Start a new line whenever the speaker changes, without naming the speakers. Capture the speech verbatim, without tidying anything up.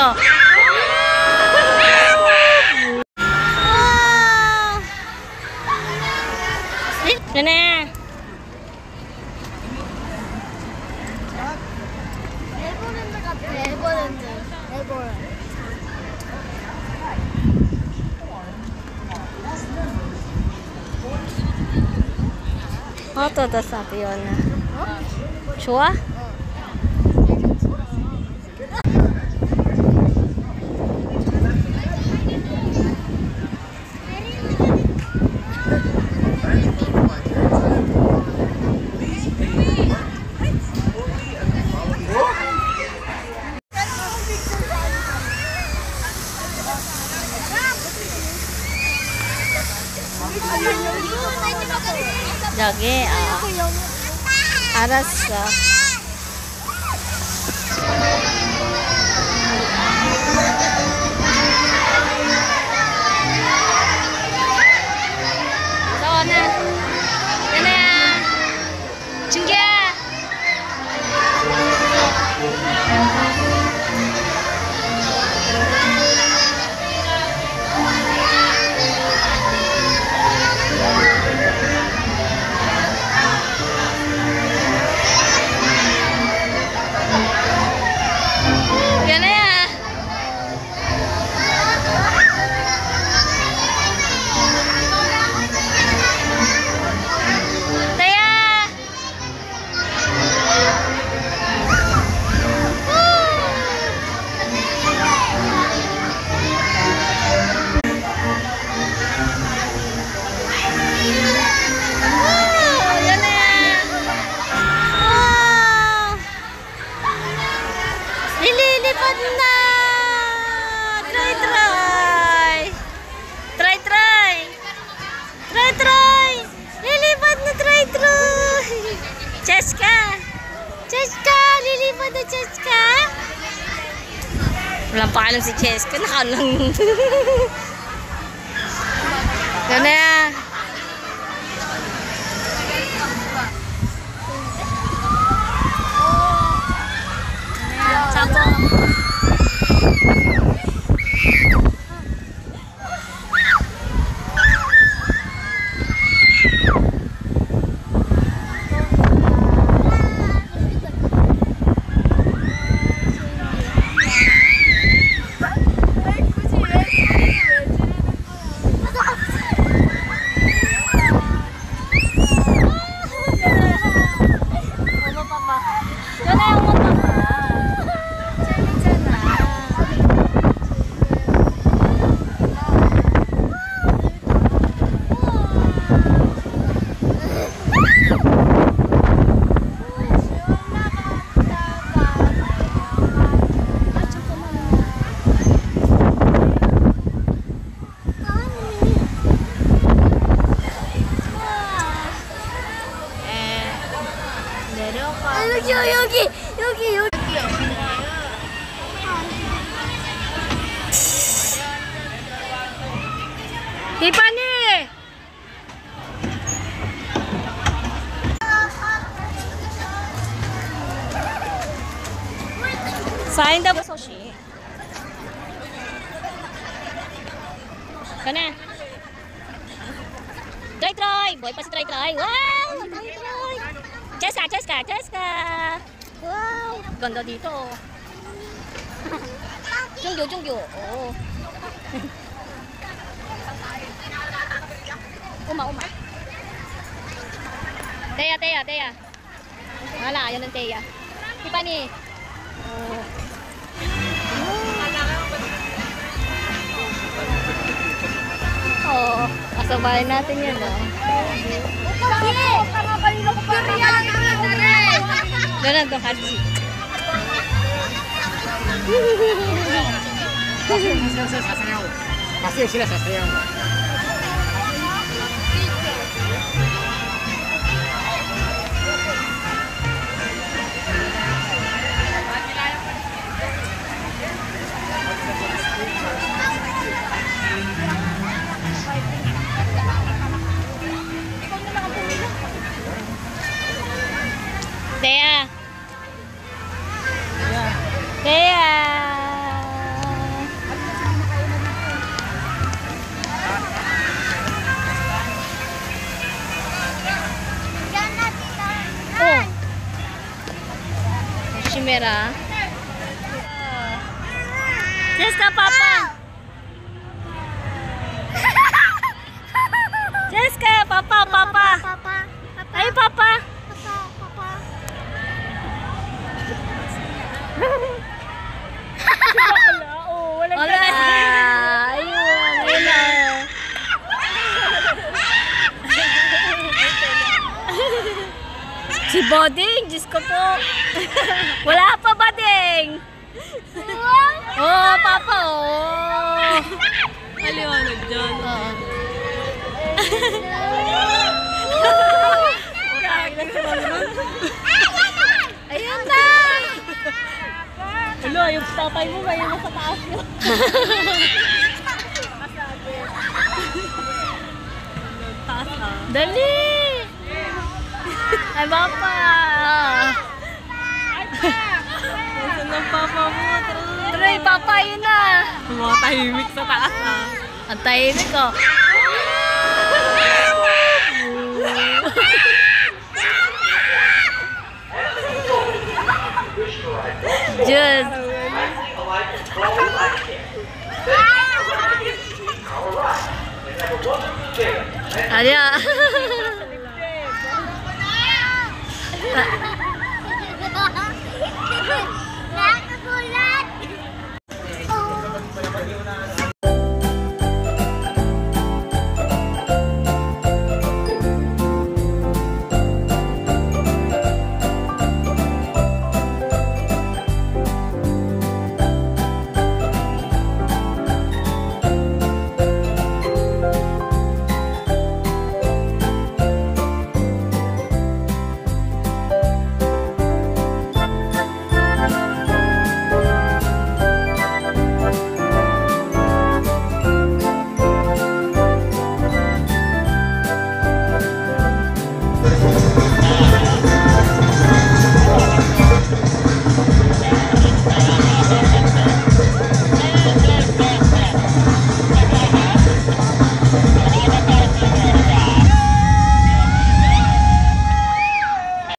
Oh. Yan na.
네버랜드 같아. 네버랜드. 네버랜드.
어떠다 사비오나. 좋아? 여기 어. 알았어. 서원아, 연아야, 준기야. Cheska! Cheska! Lilipad na Cheska! Walang paalam si Cheska. Nakalang. Yan na yan. Sapo. 여기 여기 여기 여기 Tiffany! Sign daw sa Soshi. Kana. Try try, boy pa si try try. Wow! Try try. Cheska, Cheska, Cheska. Wow, ganda dito. Jungyo, Jungyo. Oh. Uma, uma. Teya, Teya, Teya. Wala, yun ang Teya. Tiffany. Oh. Oh, kasabay natin yun, no? Ganun doon, Katsi.
Paseo sila sa sayaw.
Teya. Teya. camera. Jessica, Papa. Jessica, Papa, Papa.
Papa.
Ay, Papa.
Papa. Papa.
Wala. Ayun, ayun na. Si Boding, Diyos ko po. Wala pa, Boding. Oh, Papa, oh.
Aliwanag dyan.
Oo. Ayun na.
Hello, yung tatay mo ba yung nasa taas mo? Taas ah.
Dali. Ay, Papa.
Nasaan ng papa mo?
Tuloy, Papa, yun na.
Mga tahimik sa taas ah.
Ang tahimik ko. Just. Ada.